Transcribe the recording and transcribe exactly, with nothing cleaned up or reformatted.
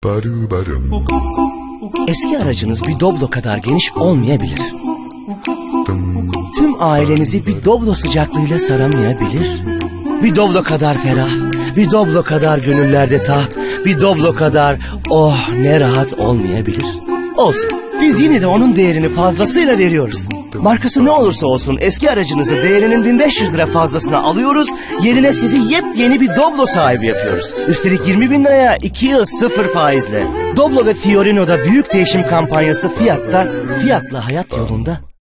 Eski aracınız bir Doblo kadar geniş olmayabilir. Tüm ailenizi bir Doblo sıcaklığıyla saramayabilir. Bir Doblo kadar ferah, bir Doblo kadar gönüllerde taht, bir Doblo kadar oh ne rahat olmayabilir. Olsun, biz yine de onun değerini fazlasıyla veriyoruz. Markası ne olursa olsun eski aracınızı değerinin bin beş yüz lira fazlasına alıyoruz, yerine sizi yepyeni bir Doblo sahibi yapıyoruz. Üstelik yirmi bin liraya iki yıl sıfır faizle. Doblo ve Fiorino'da büyük değişim kampanyası Fiat'ta, Fiat'la hayat yolunda.